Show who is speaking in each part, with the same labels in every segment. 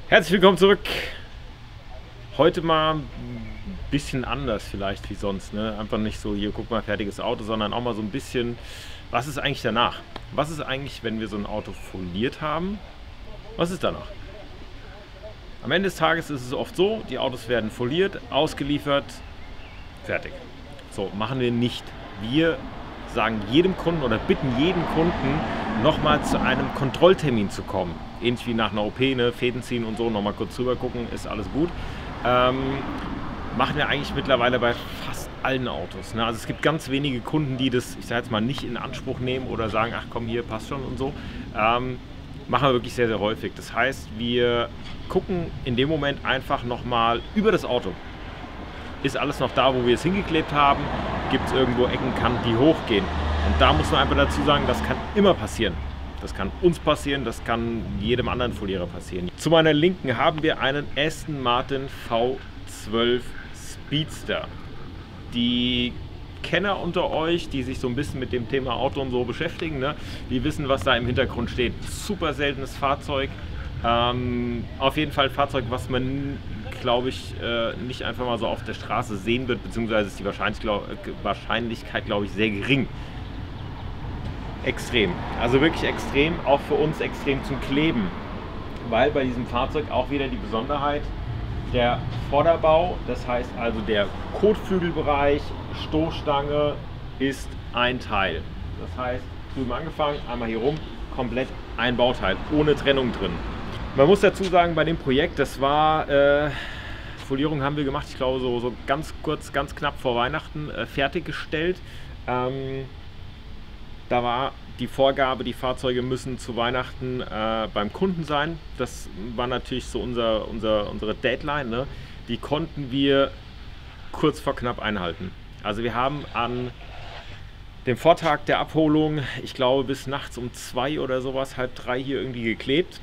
Speaker 1: Herzlich willkommen zurück. Heute mal ein bisschen anders vielleicht wie sonst. Ne? Einfach nicht so, hier guck mal, fertiges Auto, sondern auch mal so ein bisschen, was ist eigentlich danach? Was ist eigentlich, wenn wir so ein Auto foliert haben? Was ist danach? Am Ende des Tages ist es oft so, die Autos werden foliert, ausgeliefert, fertig. So, machen wir nicht. Wir sagen jedem Kunden oder bitten jeden Kunden, nochmal zu einem Kontrolltermin zu kommen. Ähnlich wie nach einer OP, ne? Fäden ziehen und so, nochmal kurz drüber gucken, ist alles gut. Machen wir eigentlich mittlerweile bei fast allen Autos. Ne? Also es gibt ganz wenige Kunden, die das, ich sage jetzt mal, nicht in Anspruch nehmen oder sagen, ach komm, hier passt schon und so. Machen wir wirklich sehr, sehr häufig. Das heißt, wir gucken in dem Moment einfach nochmal über das Auto. Ist alles noch da, wo wir es hingeklebt haben? Gibt es irgendwo Ecken, Kanten, die hochgehen? Und da muss man einfach dazu sagen, das kann immer passieren. Das kann uns passieren, das kann jedem anderen Folierer passieren. Zu meiner Linken haben wir einen Aston Martin V12 Speedster. Die Kenner unter euch, die sich so ein bisschen mit dem Thema Auto und so beschäftigen, ne, die wissen, was da im Hintergrund steht. Super seltenes Fahrzeug. Auf jeden Fall ein Fahrzeug, was man, glaube ich, nicht einfach mal so auf der Straße sehen wird, beziehungsweise ist die Wahrscheinlichkeit, glaube ich, sehr gering. Extrem, also wirklich extrem, auch für uns extrem zum Kleben, weil bei diesem Fahrzeug auch wieder die Besonderheit, der Vorderbau, das heißt also der Kotflügelbereich, Stoßstange ist ein Teil. Das heißt, drüben angefangen, einmal hier rum, komplett ein Bauteil, ohne Trennung drin. Man muss dazu sagen, bei dem Projekt, das war, Folierung haben wir gemacht, ich glaube so ganz kurz, ganz knapp vor Weihnachten fertiggestellt. Da war die Vorgabe, die Fahrzeuge müssen zu Weihnachten beim Kunden sein. Das war natürlich so unsere Deadline. Ne? Die konnten wir kurz vor knapp einhalten. Also wir haben an dem Vortag der Abholung, ich glaube bis nachts um 2 oder sowas, halb 3 hier irgendwie geklebt.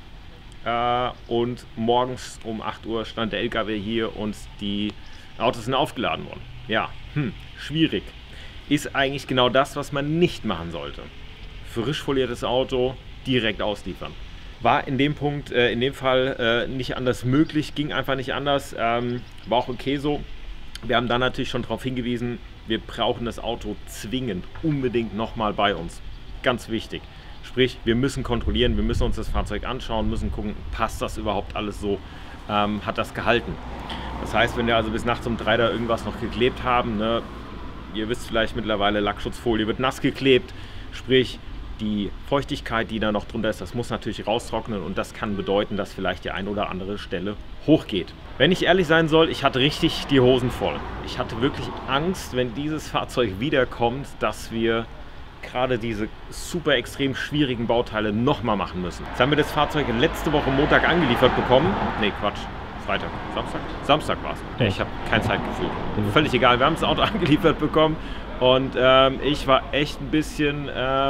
Speaker 1: Und morgens um 8 Uhr stand der LKW hier und die Autos sind aufgeladen worden. Ja, schwierig. Ist eigentlich genau das, was man nicht machen sollte. Frisch foliertes Auto direkt ausliefern. War in dem Punkt, in dem Fall nicht anders möglich, ging einfach nicht anders, war auch okay so. Wir haben dann natürlich schon darauf hingewiesen, wir brauchen das Auto zwingend, unbedingt nochmal bei uns. Ganz wichtig. Sprich, wir müssen kontrollieren, wir müssen uns das Fahrzeug anschauen, müssen gucken, passt das überhaupt alles so, hat das gehalten. Das heißt, wenn wir also bis nachts um 3 da irgendwas noch geklebt haben, ne, ihr wisst vielleicht mittlerweile, Lackschutzfolie wird nass geklebt, sprich die Feuchtigkeit, die da noch drunter ist, das muss natürlich raustrocknen und das kann bedeuten, dass vielleicht die ein oder andere Stelle hochgeht. Wenn ich ehrlich sein soll, ich hatte richtig die Hosen voll. Ich hatte wirklich Angst, wenn dieses Fahrzeug wiederkommt, dass wir gerade diese super extrem schwierigen Bauteile nochmal machen müssen. Jetzt haben wir das Fahrzeug letzte Woche Montag angeliefert bekommen. Nee, Quatsch. Freitag, Samstag? Samstag war es. Ja. Ich habe kein Zeitgefühl. Völlig egal, wir haben das Auto angeliefert bekommen und ich war echt ein bisschen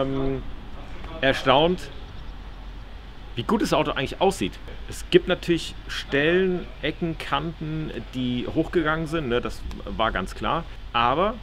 Speaker 1: erstaunt, wie gut das Auto eigentlich aussieht. Es gibt natürlich Stellen, Ecken, Kanten, die hochgegangen sind, ne? Das war ganz klar, aber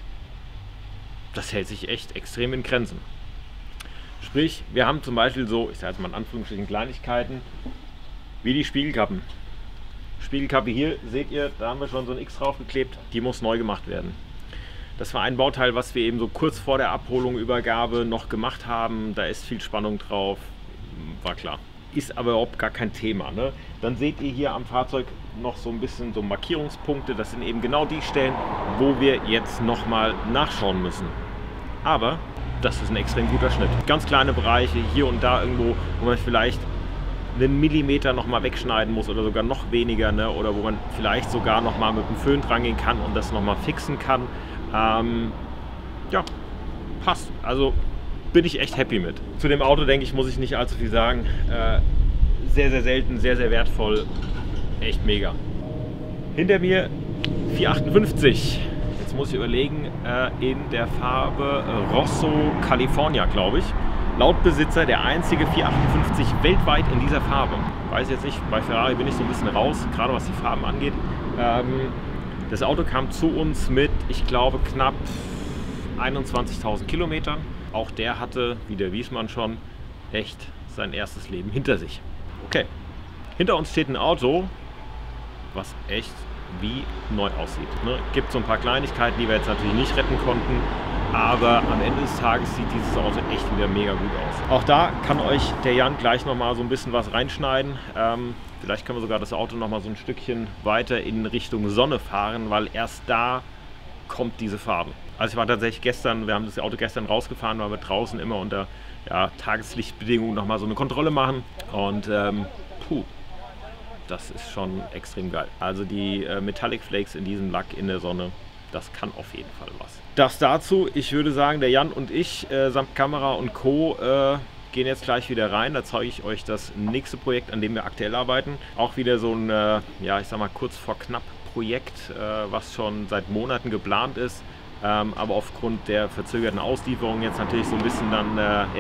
Speaker 1: das hält sich echt extrem in Grenzen. Sprich, wir haben zum Beispiel so, ich sage jetzt mal in Anführungsstrichen Kleinigkeiten, wie die Spiegelkappen. Spiegelkappe hier, seht ihr, da haben wir schon so ein X draufgeklebt, die muss neu gemacht werden. Das war ein Bauteil, was wir eben so kurz vor der Abholung, Übergabe noch gemacht haben. Da ist viel Spannung drauf, war klar. Ist aber überhaupt gar kein Thema. Ne? Dann seht ihr hier am Fahrzeug noch so ein bisschen so Markierungspunkte. Das sind eben genau die Stellen, wo wir jetzt nochmal nachschauen müssen. Aber das ist ein extrem guter Schnitt. Ganz kleine Bereiche, hier und da irgendwo, wo man vielleicht einen Millimeter nochmal wegschneiden muss oder sogar noch weniger, ne? Oder wo man vielleicht sogar nochmal mit dem Föhn dran gehen kann und das nochmal fixen kann. Ja, passt. Also bin ich echt happy mit. Zu dem Auto, denke ich, muss ich nicht allzu viel sagen. Sehr, sehr selten, sehr, sehr wertvoll. Echt mega. Hinter mir 458. Jetzt muss ich überlegen, in der Farbe Rosso California, glaube ich. Laut Besitzer der einzige 458 weltweit in dieser Farbe. Weiß jetzt nicht, bei Ferrari bin ich so ein bisschen raus, gerade was die Farben angeht. Das Auto kam zu uns mit, ich glaube, knapp 21.000 Kilometern. Auch der hatte, wie der Wiesmann schon, echt sein erstes Leben hinter sich. Okay, Hinter uns steht ein Auto, was echt wie neu aussieht. Ne? Gibt so ein paar Kleinigkeiten, die wir jetzt natürlich nicht retten konnten, aber am Ende des Tages sieht dieses Auto echt wieder mega gut aus. Auch da kann euch der Jan gleich nochmal so ein bisschen was reinschneiden. Vielleicht können wir sogar das Auto nochmal so ein Stückchen weiter in Richtung Sonne fahren, weil erst da kommt diese Farbe. Also ich war tatsächlich gestern, wir haben das Auto gestern rausgefahren, weil wir draußen immer unter Tageslichtbedingungen nochmal so eine Kontrolle machen und das ist schon extrem geil. Also die Metallic Flakes in diesem Lack in der Sonne, das kann auf jeden Fall was. Das dazu, ich würde sagen, der Jan und ich samt Kamera und Co. Gehen jetzt gleich wieder rein. Da zeige ich euch das nächste Projekt, an dem wir aktuell arbeiten. Auch wieder so ein, ich sag mal kurz vor knapp Projekt, was schon seit Monaten geplant ist, aber aufgrund der verzögerten Auslieferung jetzt natürlich so ein bisschen dann,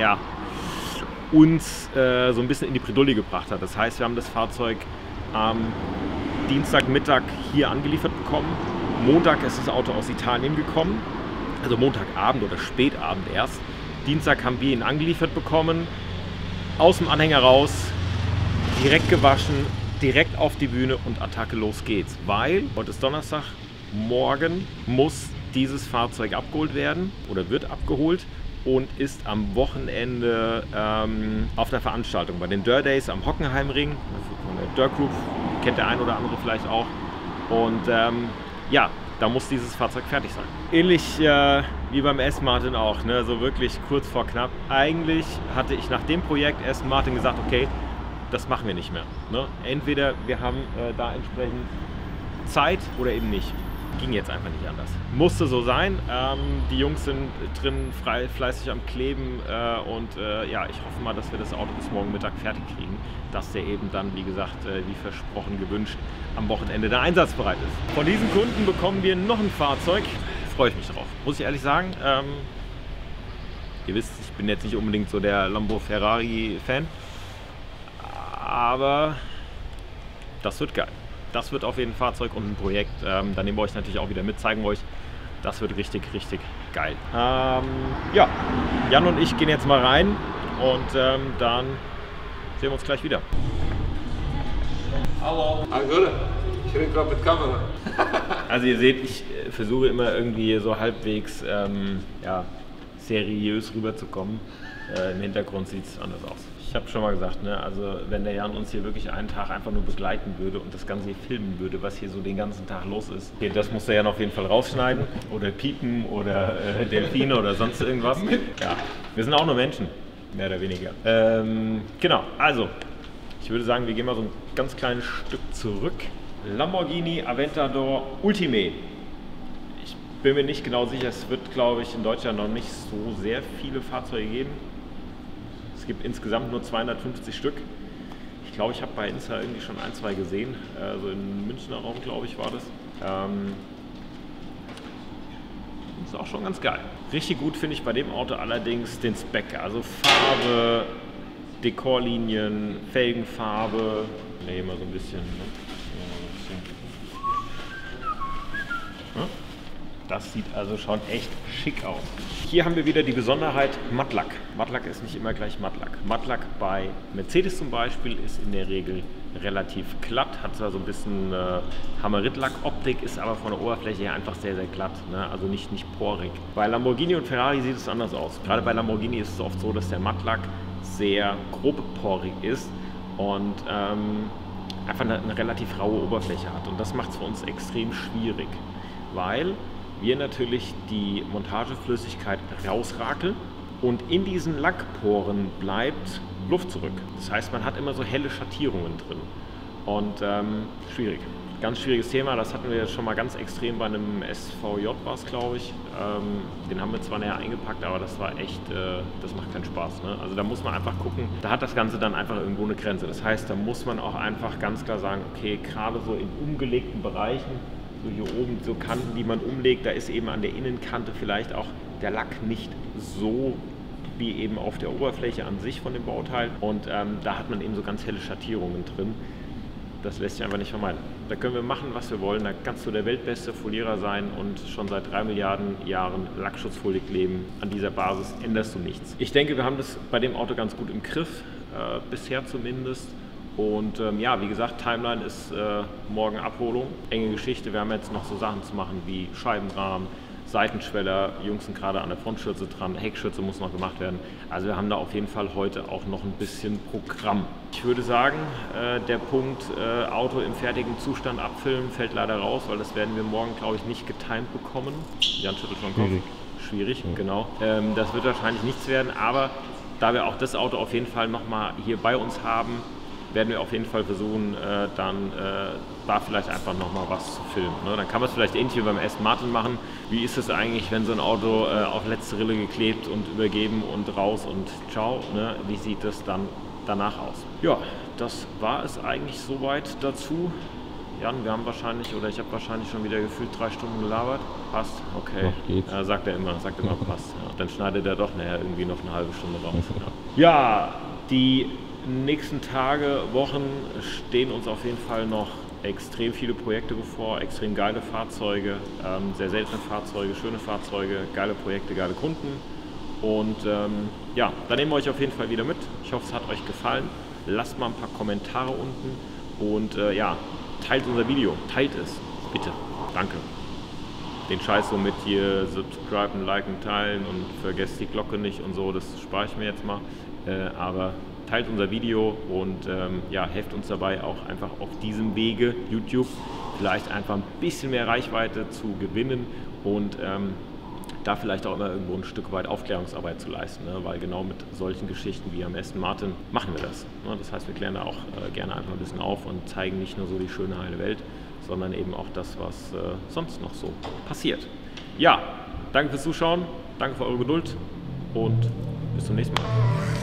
Speaker 1: uns so ein bisschen in die Bredouille gebracht hat. Das heißt, wir haben das Fahrzeug am Dienstagmittag hier angeliefert bekommen. Montag ist das Auto aus Italien gekommen, also Montagabend oder spätabend erst. Dienstag haben wir ihn angeliefert bekommen, aus dem Anhänger raus, direkt gewaschen, direkt auf die Bühne und Attacke, los geht's. Weil, heute ist Donnerstag, morgen muss dieses Fahrzeug abgeholt werden oder wird abgeholt und ist am Wochenende auf einer Veranstaltung bei den Dirt Days am Hockenheimring, von der Dirt Group, kennt der ein oder andere vielleicht auch. Und da muss dieses Fahrzeug fertig sein. Ähnlich wie beim Aston Martin auch, ne? So wirklich kurz vor knapp. Eigentlich hatte ich nach dem Projekt Aston Martin gesagt, okay, das machen wir nicht mehr. Ne? Entweder wir haben da entsprechend Zeit oder eben nicht. Ging jetzt einfach nicht anders. Musste so sein. Die Jungs sind drin fleißig am Kleben ich hoffe mal, dass wir das Auto bis morgen Mittag fertig kriegen, dass der eben dann, wie gesagt, wie versprochen gewünscht, am Wochenende da einsatzbereit ist. Von diesen Kunden bekommen wir noch ein Fahrzeug. Freue ich mich drauf, muss ich ehrlich sagen. Ihr wisst, ich bin jetzt nicht unbedingt so der Lambo-Ferrari-Fan, aber das wird geil. Das wird auf jeden Fall Fahrzeug und ein Projekt. Da nehmen wir euch natürlich auch wieder mit, zeigen wir euch. Das wird richtig, richtig geil. Jan und ich gehen jetzt mal rein und dann sehen wir uns gleich wieder.
Speaker 2: Hallo. Gut. Ich rede gerade mit Kamera.
Speaker 1: Also ihr seht, ich versuche immer irgendwie so halbwegs seriös rüberzukommen. Im Hintergrund sieht es anders aus. Ich habe schon mal gesagt, ne, also wenn der Jan uns hier wirklich einen Tag einfach nur begleiten würde und das Ganze hier filmen würde, was hier so den ganzen Tag los ist, okay, das muss der Jan auf jeden Fall rausschneiden oder piepen oder Delfine oder sonst irgendwas. Ja, wir sind auch nur Menschen, mehr oder weniger. Genau, also ich würde sagen, wir gehen mal so ein ganz kleines Stück zurück. Lamborghini Aventador Ultimate. Ich bin mir nicht genau sicher, es wird, glaube ich, in Deutschland noch nicht so sehr viele Fahrzeuge geben. Es gibt insgesamt nur 250 Stück. Ich glaube, ich habe bei Insta irgendwie schon ein, zwei gesehen. Also im Münchner Raum, glaube ich, war das. Ist auch schon ganz geil. Richtig gut finde ich bei dem Auto allerdings den Spec. Also Farbe, Dekorlinien, Felgenfarbe. Ja, hier mal so ein bisschen. Ne? Das sieht also schon echt schick aus. Hier haben wir wieder die Besonderheit Mattlack. Mattlack ist nicht immer gleich Mattlack. Mattlack bei Mercedes zum Beispiel ist in der Regel relativ glatt, hat zwar so ein bisschen Hammeritlack-Optik, ist aber von der Oberfläche her einfach sehr, sehr glatt, ne? Also nicht porig. Bei Lamborghini und Ferrari sieht es anders aus. Gerade bei Lamborghini ist es oft so, dass der Mattlack sehr grobporig ist und einfach eine relativ raue Oberfläche hat. Und das macht es für uns extrem schwierig, weil wir natürlich die Montageflüssigkeit rausrakeln und in diesen Lackporen bleibt Luft zurück. Das heißt, man hat immer so helle Schattierungen drin und schwierig. Ganz schwieriges Thema, das hatten wir jetzt schon mal ganz extrem bei einem SVJ, war es, glaube ich. Den haben wir zwar näher eingepackt, aber das war echt, das macht keinen Spaß. Ne? Also da muss man einfach gucken, da hat das Ganze dann einfach irgendwo eine Grenze. Das heißt, da muss man auch einfach ganz klar sagen, okay, gerade so in umgelegten Bereichen, so hier oben so Kanten, die man umlegt, da ist eben an der Innenkante vielleicht auch der Lack nicht so wie eben auf der Oberfläche an sich von dem Bauteil und da hat man eben so ganz helle Schattierungen drin. Das lässt sich einfach nicht vermeiden. Da können wir machen, was wir wollen, da kannst du der weltbeste Folierer sein und schon seit 3 Milliarden Jahren Lackschutzfolie kleben. An dieser Basis änderst du nichts. Ich denke, wir haben das bei dem Auto ganz gut im Griff, bisher zumindest. Und ja, wie gesagt, Timeline ist morgen Abholung. Enge Geschichte. Wir haben jetzt noch so Sachen zu machen wie Scheibenrahmen, Seitenschweller. Jungs sind gerade an der Frontschürze dran. Heckschürze muss noch gemacht werden. Also wir haben da auf jeden Fall heute auch noch ein bisschen Programm. Ich würde sagen, der Punkt Auto im fertigen Zustand abfilmen fällt leider raus, weil das werden wir morgen, glaube ich, nicht getimed bekommen. Jan schüttelt schon den Kopf. Schwierig, genau. Das wird wahrscheinlich nichts werden, aber da wir auch das Auto auf jeden Fall nochmal hier bei uns haben, werden wir auf jeden Fall versuchen, dann da vielleicht einfach nochmal was zu filmen. Ne? Dann kann man es vielleicht ähnlich wie beim Aston Martin machen. Wie ist es eigentlich, wenn so ein Auto auf letzte Rille geklebt und übergeben und raus und ciao? Ne? Wie sieht es dann danach aus? Ja, das war es eigentlich soweit dazu. Jan, wir haben wahrscheinlich, oder ich habe wahrscheinlich schon wieder gefühlt 3 Stunden gelabert. Passt? Okay. Sagt er immer, passt. Ja. Dann schneidet er doch nachher irgendwie noch eine halbe Stunde raus. Ja, die nächsten Tage, Wochen stehen uns auf jeden Fall noch extrem viele Projekte bevor, extrem geile Fahrzeuge, sehr seltene Fahrzeuge, schöne Fahrzeuge, geile Projekte, geile Kunden. Und ja, da nehmen wir euch auf jeden Fall wieder mit. Ich hoffe, es hat euch gefallen. Lasst mal ein paar Kommentare unten und ja, teilt unser Video, teilt es, bitte, danke. Den Scheiß so mit hier subscriben, liken, teilen und vergesst die Glocke nicht und so, das spare ich mir jetzt mal, aber teilt unser Video und ja, helft uns dabei auch einfach auf diesem Wege, YouTube, vielleicht einfach ein bisschen mehr Reichweite zu gewinnen und da vielleicht auch immer irgendwo ein Stück weit Aufklärungsarbeit zu leisten, ne? Weil genau mit solchen Geschichten wie am Aston Martin machen wir das. Ne? Das heißt, wir klären da auch gerne einfach ein bisschen auf und zeigen nicht nur so die schöne heile Welt, sondern eben auch das, was sonst noch so passiert. Ja, danke fürs Zuschauen, danke für eure Geduld und bis zum nächsten Mal.